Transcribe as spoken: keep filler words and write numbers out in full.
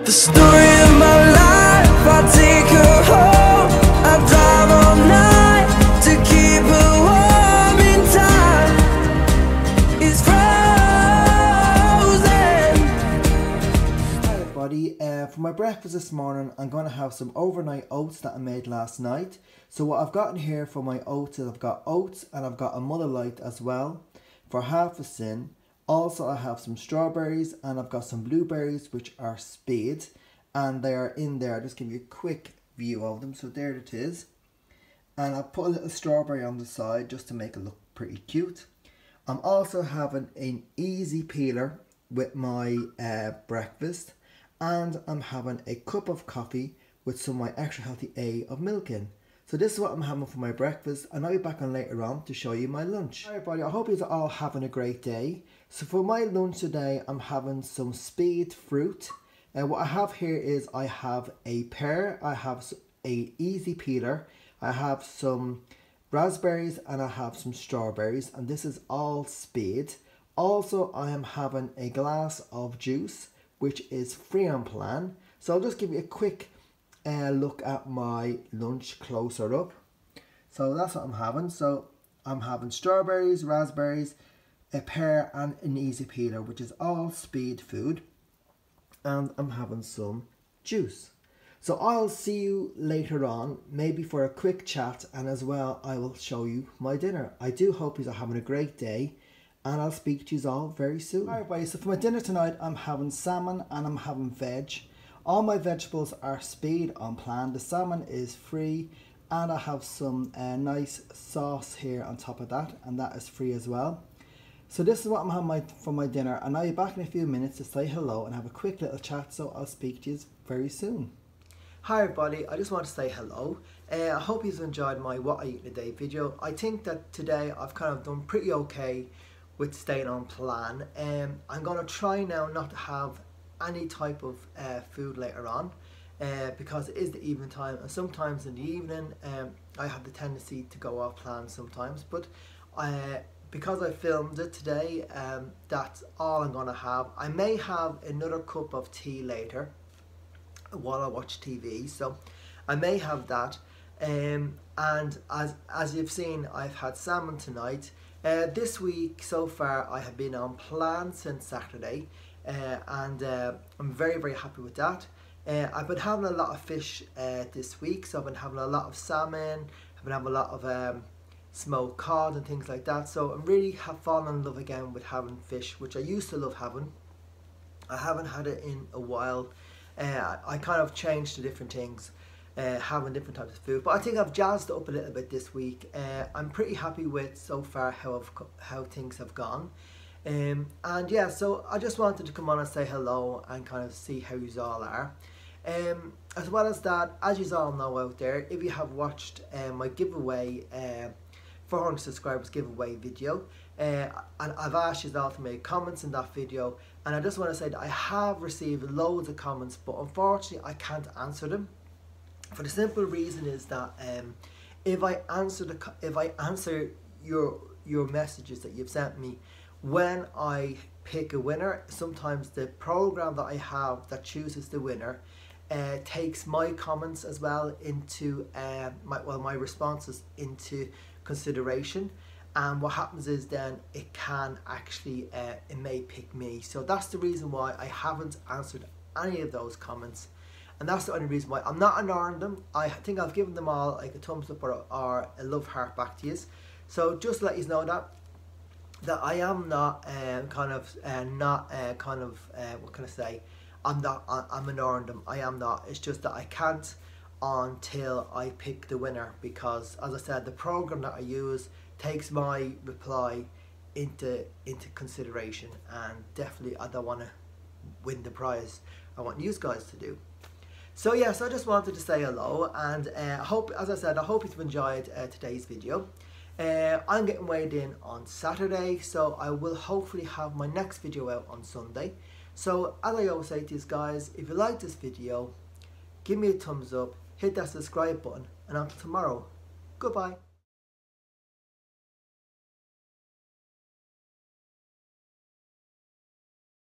the story of my life. I take her home, I drive all night to keep her warm in time. It's frozen. Hi everybody, uh, for my breakfast this morning I'm going to have some overnight oats that I made last night. So what I've got in here for my oats is I've got oats and I've got a Mother Light as well for half a sin. Also I have some strawberries and I've got some blueberries which are spade, and they are in there. I'll just give you a quick view of them. So there it is, and I'll put a little strawberry on the side just to make it look pretty cute. I'm also having an easy peeler with my uh, breakfast, and I'm having a cup of coffee with some of my extra healthy A of milk in. So this is what I'm having for my breakfast, and I'll be back on later on to show you my lunch. Hi everybody, I hope you're all having a great day. So for my lunch today, I'm having some speed fruit. And what I have here is I have a pear, I have a easy peeler, I have some raspberries, and I have some strawberries, and this is all spade. Also, I am having a glass of juice, which is free on plan. So I'll just give you a quick uh, look at my lunch closer up. So that's what I'm having. So I'm having strawberries, raspberries, a pear, and an easy peeler, which is all speed food. And I'm having some juice. So I'll see you later on, maybe for a quick chat, and as well I will show you my dinner. I do hope you are having a great day, and I'll speak to you all very soon. Alright everybody, so for my dinner tonight I'm having salmon and I'm having veg. All my vegetables are speed on plan. The salmon is free, and I have some uh, nice sauce here on top of that, and that is free as well. So this is what I'm having my, for my dinner, and I'll be back in a few minutes to say hello and have a quick little chat, so I'll speak to you very soon. Hi everybody, I just want to say hello. Uh, I hope you've enjoyed my what I eat in a day video. I think that today I've kind of done pretty okay with staying on plan. Um, I'm going to try now not to have any type of uh, food later on, uh, because it is the evening time, and sometimes in the evening um, I have the tendency to go off plan sometimes, but I because I filmed it today, um, that's all I'm going to have. I may have another cup of tea later while I watch T V, so I may have that. Um, and as, as you've seen, I've had salmon tonight. Uh, this week so far I have been on plan since Saturday, uh, and uh, I'm very very happy with that. Uh, I've been having a lot of fish uh, this week, so I've been having a lot of salmon, I've been having a lot of um, smoked cod and things like that. So I really have fallen in love again with having fish, which I used to love having. I haven't had it in a while. Uh, I kind of changed to different things, uh, having different types of food. But I think I've jazzed it up a little bit this week. Uh, I'm pretty happy with so far how I've, how things have gone. Um, and yeah, so I just wanted to come on and say hello and kind of see how you all are. Um, as well as that, as you all know out there, if you have watched uh, my giveaway, uh, four hundred subscribers giveaway video, uh, and I've asked you all to make comments in that video, and I just want to say that I have received loads of comments, but unfortunately I can't answer them, for the simple reason is that um, if I answer the if I answer your your messages that you've sent me when I pick a winner, sometimes the program that I have that chooses the winner uh, takes my comments as well into uh, my well my responses into consideration, and what happens is then it can actually uh, it may pick me. So that's the reason why I haven't answered any of those comments, and that's the only reason why. I'm not ignoring them. I think I've given them all like a thumbs up or, or a love heart back to you. So just to let you know that that I am not um, kind of uh, not uh, kind of uh, what can I say I'm not I'm ignoring them. I am not. It's just that I can't until I pick the winner, because as I said, the program that I use takes my reply into into consideration, and definitely I don't want to win the prize. I want you guys to do. So yes, I just wanted to say hello, and uh, I hope, as I said, I hope you've enjoyed uh, today's video. Uh, I'm getting weighed in on Saturday, so I will hopefully have my next video out on Sunday. So as I always say to you guys, if you like this video, give me a thumbs up, hit that subscribe button, and until tomorrow, goodbye.